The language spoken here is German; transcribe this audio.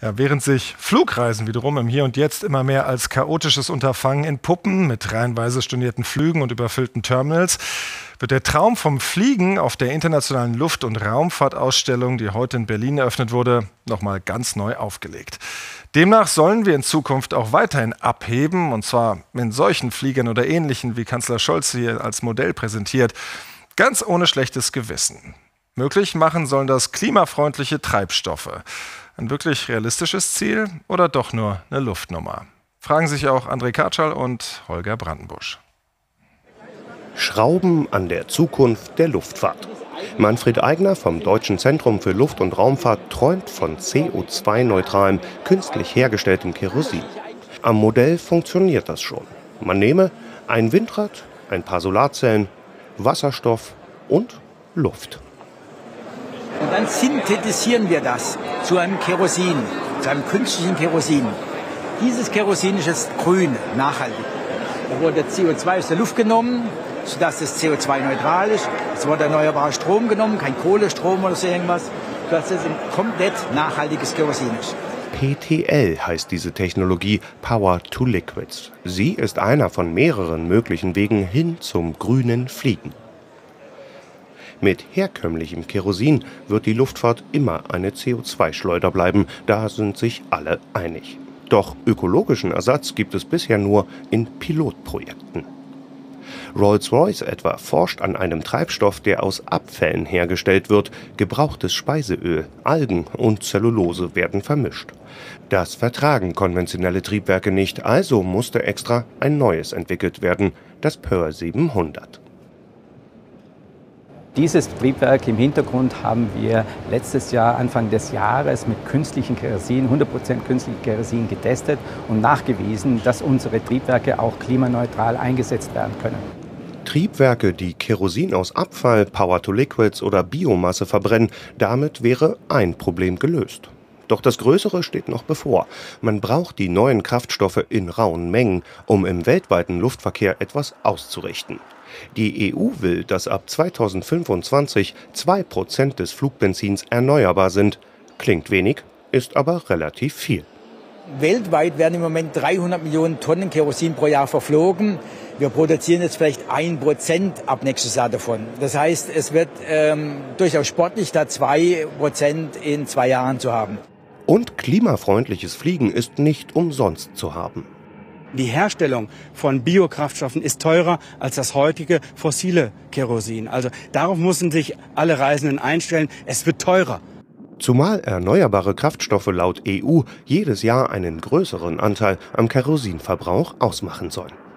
Ja, während sich Flugreisen wiederum im Hier und Jetzt immer mehr als chaotisches Unterfangen entpuppen, mit reihenweise stornierten Flügen und überfüllten Terminals, wird der Traum vom Fliegen auf der Internationalen Luft- und Raumfahrtausstellung, die heute in Berlin eröffnet wurde, nochmal ganz neu aufgelegt. Demnach sollen wir in Zukunft auch weiterhin abheben, und zwar in solchen Fliegern oder ähnlichen, wie Kanzler Scholz hier als Modell präsentiert, ganz ohne schlechtes Gewissen. Möglich machen sollen das klimafreundliche Treibstoffe. Ein wirklich realistisches Ziel oder doch nur eine Luftnummer? Fragen sich auch André Kartschall und Holger Brandenbusch. Schrauben an der Zukunft der Luftfahrt. Manfred Aigner vom Deutschen Zentrum für Luft- und Raumfahrt träumt von CO2-neutralem, künstlich hergestelltem Kerosin. Am Modell funktioniert das schon. Man nehme ein Windrad, ein paar Solarzellen, Wasserstoff und Luft. Und dann synthetisieren wir das zu einem Kerosin, zu einem künstlichen Kerosin. Dieses Kerosin ist jetzt grün, nachhaltig. Da wurde CO2 aus der Luft genommen, sodass das CO2-neutral ist. Es wurde erneuerbarer Strom genommen, kein Kohlestrom oder so irgendwas, sodass es ein komplett nachhaltiges Kerosin ist. PTL heißt diese Technologie, Power to Liquids. Sie ist einer von mehreren möglichen Wegen hin zum grünen Fliegen. Mit herkömmlichem Kerosin wird die Luftfahrt immer eine CO2-Schleuder bleiben, da sind sich alle einig. Doch ökologischen Ersatz gibt es bisher nur in Pilotprojekten. Rolls-Royce etwa forscht an einem Treibstoff, der aus Abfällen hergestellt wird. Gebrauchtes Speiseöl, Algen und Zellulose werden vermischt. Das vertragen konventionelle Triebwerke nicht, also musste extra ein neues entwickelt werden, das Pearl 700. Dieses Triebwerk im Hintergrund haben wir letztes Jahr, Anfang des Jahres, mit künstlichem Kerosin, 100% künstlichem Kerosin getestet und nachgewiesen, dass unsere Triebwerke auch klimaneutral eingesetzt werden können. Triebwerke, die Kerosin aus Abfall, Power-to-Liquids oder Biomasse verbrennen, damit wäre ein Problem gelöst. Doch das Größere steht noch bevor. Man braucht die neuen Kraftstoffe in rauen Mengen, um im weltweiten Luftverkehr etwas auszurichten. Die EU will, dass ab 2025 2% des Flugbenzins erneuerbar sind. Klingt wenig, ist aber relativ viel. Weltweit werden im Moment 300 Millionen Tonnen Kerosin pro Jahr verflogen. Wir produzieren jetzt vielleicht 1% ab nächstes Jahr davon. Das heißt, es wird durchaus sportlich, da 2% in 2 Jahren zu haben. Und klimafreundliches Fliegen ist nicht umsonst zu haben. Die Herstellung von Biokraftstoffen ist teurer als das heutige fossile Kerosin. Also darauf müssen sich alle Reisenden einstellen. Es wird teurer. Zumal erneuerbare Kraftstoffe laut EU jedes Jahr einen größeren Anteil am Kerosinverbrauch ausmachen sollen.